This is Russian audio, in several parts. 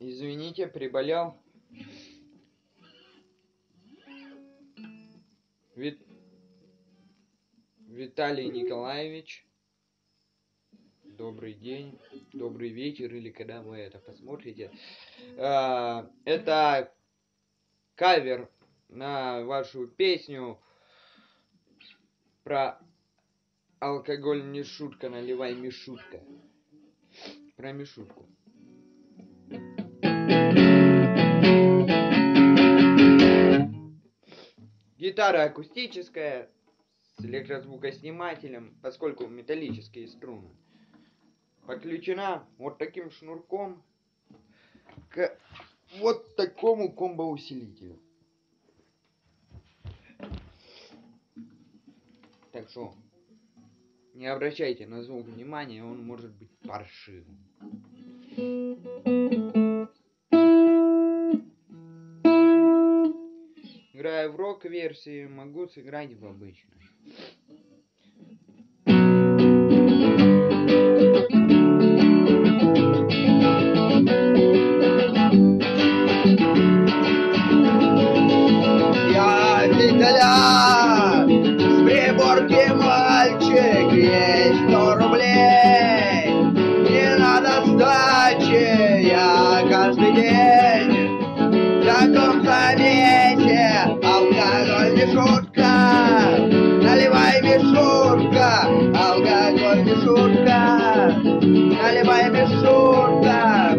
Извините, приболел. Виталий Николаевич. Добрый день, добрый вечер, или когда вы это посмотрите. Это кавер на вашу песню про алкоголь не шутка, наливай Мишутка. Про Мишутку. Гитара акустическая с электрозвукоснимателем, поскольку металлические струны. Подключена вот таким шнурком к вот такому комбоусилителю. Так что не обращайте на звук внимания, он может быть паршивым. Играя в рок-версии, могу сыграть в обычной. Я Виталя, с приборки мальчик, есть 100 рублей. Не надо сдачи, я каждый день в таком завесе. Алкоголь не шутка, наливай Мишутка. Алкоголь не шутка, наливай Мишутка.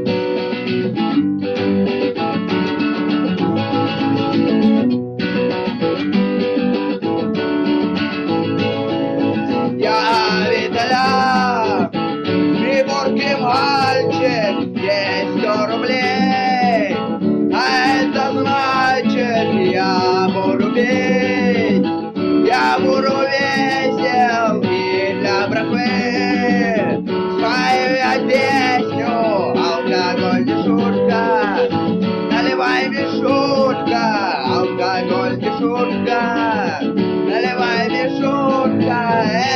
Я Виталя, с приборки мальчик, есть 100 рублей. А это значит, я буду петь, я буду весел и для братвы. Спою я песню, алкоголь не шутка, наливай Мишутка. Алкоголь не шутка, наливай Мишутка.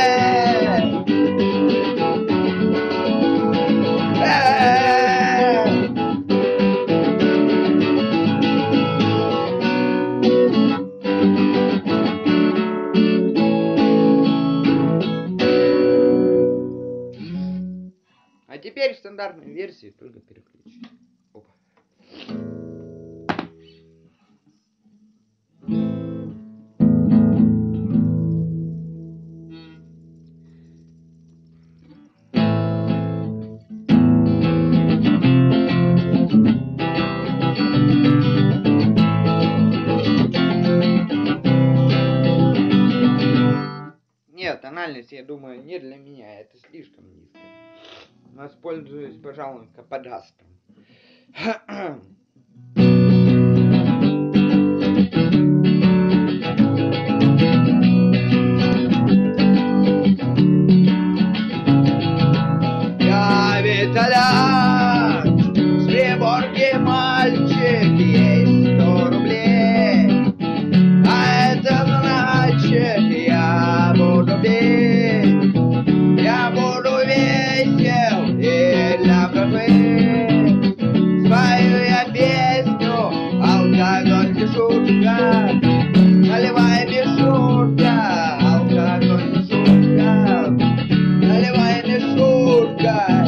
А теперь в стандартной версии только переключить. Опа. Нет, тональность, я думаю, не для меня, это слишком низко. Воспользуюсь, пожалуй, каподастром. Я Виталя, с приборки мальчик, есть 100 рублей. А это значит, я буду петь, я буду весел и для братвы. Спою я песню, алкоголь не шутка, наливай Мишутка. Алкоголь не шутка, наливай Мишутка.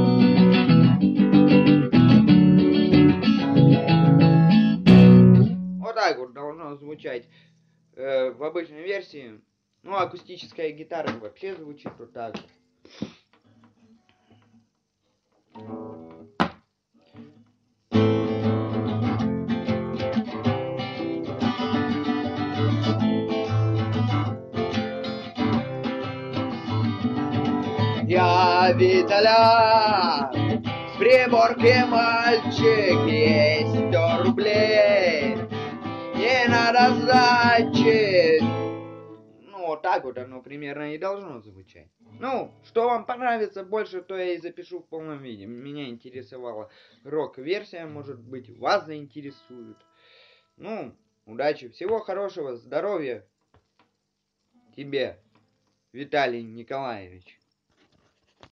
Вот так вот должно звучать в обычной версии. Ну, акустическая гитара вообще звучит вот так. Я Виталя, с приборки мальчик, есть 100 рублей. Не надо сдачи. Ну, вот так вот оно примерно и должно звучать. Ну, что вам понравится больше, то я и запишу в полном виде. Меня интересовала рок-версия, может быть, вас заинтересует. Ну, удачи, всего хорошего, здоровья тебе, Виталий Николаевич.